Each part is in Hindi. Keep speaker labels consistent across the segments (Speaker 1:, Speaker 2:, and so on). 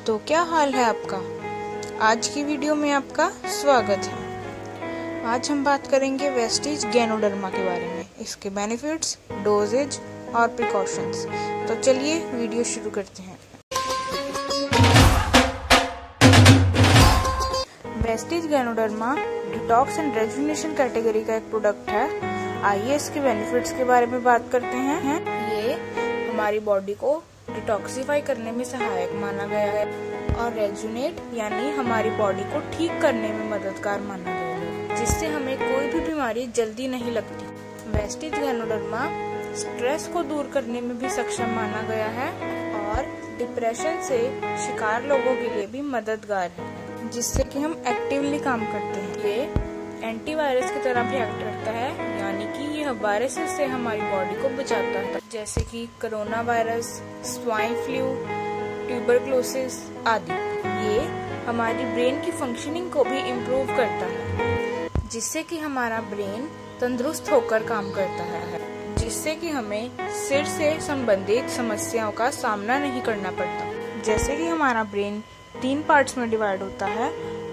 Speaker 1: तो क्या हाल है आपका। आज की वीडियो में आपका स्वागत है। आज हम बात करेंगे वेस्टीज गैनोडर्मा के बारे में, इसके बेनिफिट्स, डोजेज और प्रिकॉशंस। तो चलिए वीडियो शुरू करते हैं। Vestige Ganoderma detox and rejuvenation category का एक प्रोडक्ट है। आइए इसके बेनिफिट्स के बारे में बात करते हैं। ये हमारी बॉडी को डिटॉक्सिफाई करने में सहायक माना गया है और रेजुनेट यानी हमारी बॉडी को ठीक करने में मददगार माना गया है, जिससे हमें कोई भी बीमारी जल्दी नहीं लगती। वेस्टीज गैनोडर्मा स्ट्रेस को दूर करने में भी सक्षम माना गया है और डिप्रेशन से शिकार लोगों के लिए भी मददगार है, जिससे कि हम एक्टिवली काम करते हैं। ये एंटीवायरस की तरह भी एक्ट करता है, यानी कि यह वायरसेस से हमारी बॉडी को बचाता है, जैसे कि corona virus, swine flu, tuberculosis आदि। ये हमारी ब्रेन की फंक्शनिंग को भी इम्प्रूव करता है, जिससे कि हमारा ब्रेन तंदुरुस्त होकर काम करता है, जिससे कि हमें सिर से संबंधित समस्याओं का सामना नहीं करना पड़ता। जैसे कि हमारा ब्रेन 3 पार्ट्स में डिवाइड होता है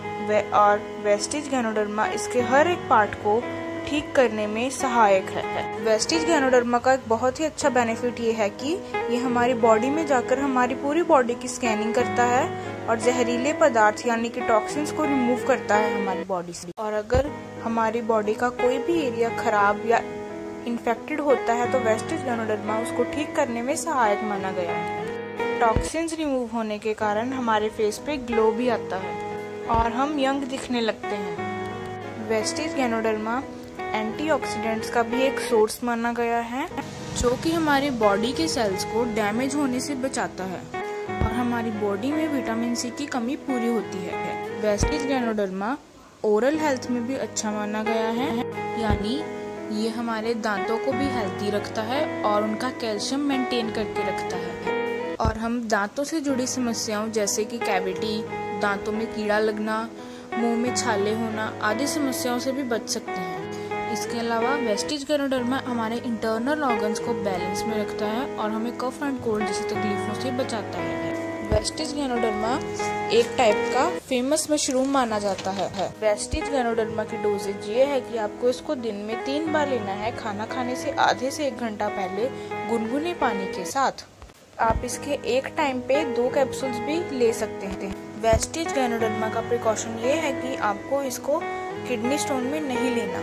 Speaker 1: और वेस्टीज गैनोडर्मा इसके हर एक पार्ट को ठीक करने में सहायक है। वेस्टीज गैनोडर्मा का एक बहुत ही अच्छा बेनिफिट ये है कि ये हमारी बॉडी में जाकर हमारी पूरी बॉडी की स्कैनिंग करता है और जहरीले पदार्थ यानी कि टॉक्सिन्स को रिमूव करता है हमारी बॉडी से। और अगर हमारी बॉडी का कोई भी एरिया खराब या इन्फेक्टेड होता है तो वेस्टीज गैनोडर्मा उसको ठीक करने में सहायक माना गया है। टॉक्सिन्स रिमूव होने के कारण हमारे फेस पे ग्लो भी आता है और हम यंग दिखने लगते हैं। वेस्टीज गैनोडर्मा एंटीऑक्सीडेंट्स का भी एक सोर्स माना गया है, जो कि हमारी बॉडी के सेल्स को डैमेज होने से बचाता है और हमारी बॉडी में विटामिन सी की कमी पूरी होती है। वेस्टीज गैनोडर्मा ओरल हेल्थ में भी अच्छा माना गया है, यानी ये हमारे दांतों को भी हेल्थी रखता है और उनका कैल्शियम मेंटेन करके रखता है और हम दांतों से जुड़ी समस्याओं जैसे कि कैविटी, दांतों में कीड़ा लगना, मुंह में छाले होना आदि समस्याओं से भी बच सकते हैं। इसके अलावा वेस्टीज गैनोडर्मा हमारे इंटरनल ऑर्गन्स को बैलेंस में रखता है और हमें कफ एंड कोल्ड जैसी तकलीफों से बचाता है। वेस्टीज गैनोडर्मा एक टाइप का फेमस मशरूम माना जाता है। वेस्टीज गैनोडर्मा की डोजेज ये है कि आपको इसको दिन में 3 बार लेना है, खाना खाने से आधे से 1 घंटा पहले गुनगुने पानी के साथ। आप इसके एक टाइम पे 2 कैप्सूल्स भी ले सकते हैं। वेस्टीज गैनोडर्मा का प्रिकॉशन ये है कि आपको इसको किडनी स्टोन में नहीं लेना।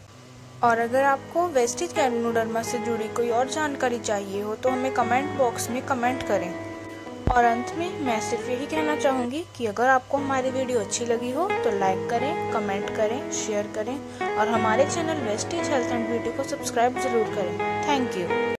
Speaker 1: और अगर आपको वेस्टीज गैनोडर्मा से जुड़ी कोई और जानकारी चाहिए हो तो हमें कमेंट बॉक्स में कमेंट करें। और अंत में मैं सिर्फ यही कहना चाहूँगी कि अगर आपको हमारी वीडियो अच्छी लगी हो तो लाइक करें, कमेंट करें, शेयर करें और हमारे channel Vestige Health and Beauty को सब्सक्राइब जरूर करें। Thank you.